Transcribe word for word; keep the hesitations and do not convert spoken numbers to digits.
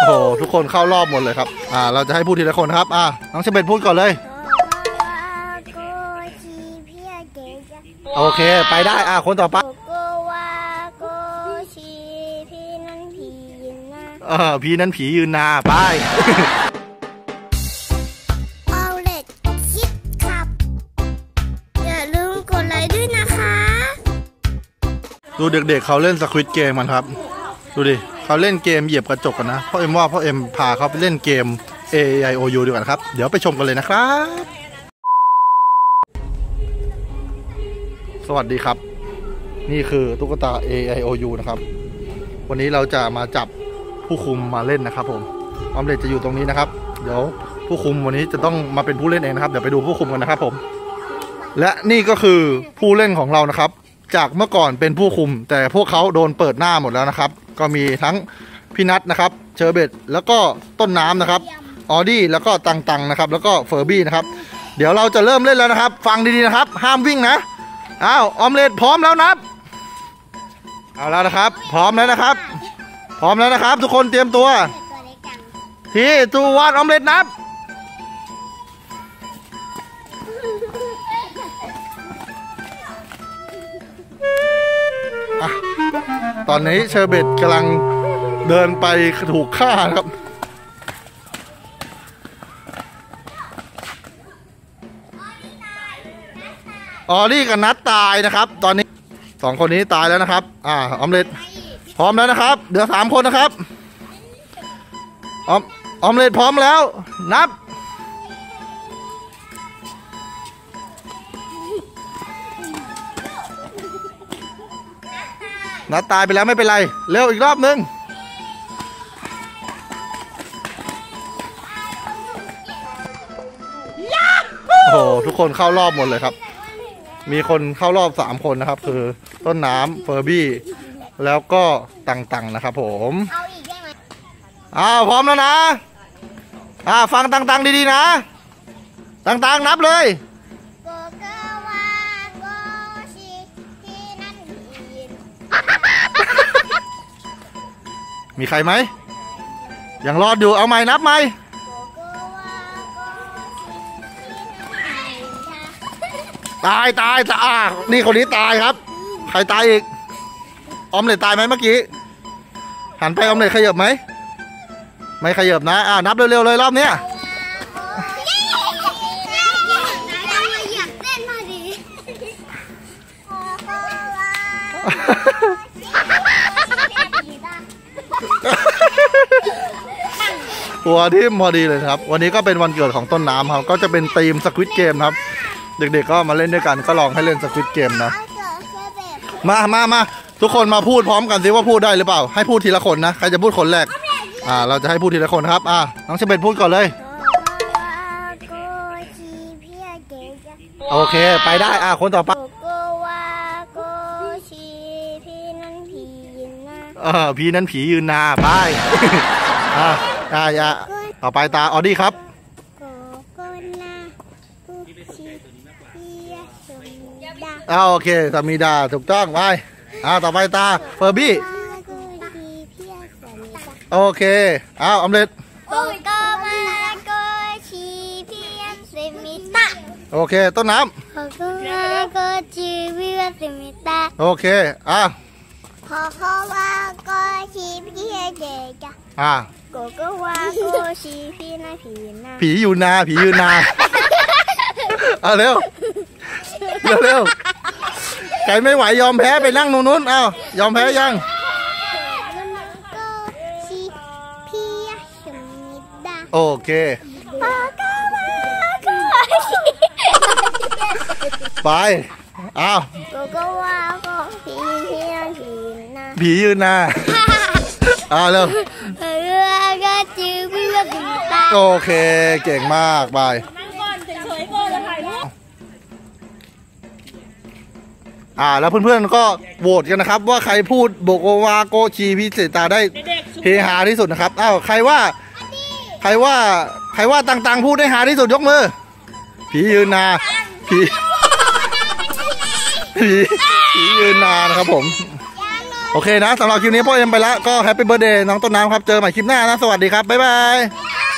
โหทุกคนเข้ารอบหมดเลยครับอ่าเราจะให้พูดทีละคนครับอ่าน้องเชเบตพูดก่อนเลยโอเคไปได้อ่าคนต่อไปเออพี่นั้นผียืนนาไปเอาเล็ดคิดขับอย่าลืมกดไลค์ด้วยนะคะดูเด็กๆเขาเล่นสควิดเกมกันครับดูดิเขาเล่นเกมเหยียบกระจกกันนะพ่อเอ็มว่าพ่อเอ็มพาเขาไปเล่นเกม เอ ไอ โอ ยู ดีกว่าครับเดี๋ยวไปชมกันเลยนะครับสวัสดีครับนี่คือตุ๊กตา เอ ไอ โอ ยู นะครับวันนี้เราจะมาจับผู้คุมมาเล่นนะครับผมออมเล็ตจะอยู่ตรงนี้นะครับเดี๋ยวผู้คุมวันนี้จะต้องมาเป็นผู้เล่นเองนะครับเดี๋ยวไปดูผู้คุมกันนะครับผมและนี่ก็คือผู้เล่นของเรานะครับจากเมื่อก่อนเป็นผู้คุมแต่พวกเขาโดนเปิดหน้าหมดแล้วนะครับก็มีทั้งพี่นัทนะครับเชอร์เบตแล้วก็ต้นน้ำนะครับออดี้แล้วก็ตังตังนะครับแล้วก็เฟอร์บี้นะครับเดี๋ยวเราจะเริ่มเล่นแล้วนะครับฟังดีๆนะครับห้ามวิ่งนะอ้าวออมเล็ตพร้อมแล้วนับเอาแล้วนะครับพร้อมแล้วนะครับพร้อมแล้วนะครับทุกคนเตรียมตัวที่ตูวานออมเล็ตนับตอนนี้เชอร์เบตกำลังเดินไปถูกฆ่าครับออดี้กับนัทตายนะครับตอนนี้สองคนนี้ตายแล้วนะครับอ่าออมเล็ตพร้อมแล้วนะครับเดี๋ยวสามคนนะครับออมออมเล็ตพร้อมแล้วนับนัดตายไปแล้วไม่เป็นไรเร็วอีกรอบนึงโอ้โหทุกคนเข้ารอบหมดเลยครับมีคนเข้ารอบสามคนนะครับคือต้นน้ำเฟอร์บี้แล้วก็ตังตังนะครับผมเอาอีกได้ไหมอ้าวพร้อมแล้วนะอ่าฟังตังตังดีๆนะตังตังนับเลยมีใครไหมยังรอดอยู่เอาใหม่นับไหมตายตายตายนี่คนนี้ตายครับใครตายอีกออมเล็ตตายไหมเมื่อกี้หันไปออมเล็ตขยับไหมไม่ขยับนะอ่านับเร็วๆเลยรอบเนี้ยตัวที่พอดีเลยครับวันนี้ก็เป็นวันเกิดของต้นน้ำครับก็จะเป็นธีมสควิดเกมครับเด็กๆก็มาเล่นด้วยกันก็ลองให้เล่นสควิดเกมนะมามามาทุกคนมาพูดพร้อมกันสิว่าพูดได้หรือเปล่าให้พูดทีละคนนะใครจะพูดคนแรกอ่าเราจะให้พูดทีละคนครับอ่าน้องเชเบตพูดก่อนเลยโอเคไปได้อ่าคนต่อไปเออพี่นั้นผียืนนาไปอ่าอ่าอ่าต่อไปตาออดี้ครับอ่าโอเคสามีดาถูกต้องไปอ่าต่อไปตาเฟอร์บี้โอเคอ้าวออมเล็ตโอเคต้นน้ำโอเคอ่าขอขอว่าก็ชีพี่เด็กจ้ะอ่าก็ก็ว่าก็ชีพี่นาผีนาผีอยู่นาผีอยู่นาเอาเร็วเร็วเร็วใครไม่ไหวยอมแพ้ไปนั่งตรงนู้นอ้าวยอมแพ้ยังโอเคไปอ้าวก็ก็ว่าก็ผีพี่นาผีนาผียืนนาอ้าวเร็วโอเคเก่งมากบายอ่าแล้วเพื่อนๆก็โหวตกันนะครับว่าใครพูดโบโกวาโกชีพิเศษตาได้เฮฮาที่สุดนะครับอ้าวใครว่าใครว่าใครว่าตังๆพูดได้ฮาที่สุดยกมือผียืนนาผีผีผียืนนานะครับผมโอเคนะสำหรับคลิปนี้พ่อเอ็มไปแล้วก็แฮปปี้เบิร์ดเดย์น้องต้นน้ำครับเจอใหม่คลิปหน้านะสวัสดีครับบ๊ายบายบ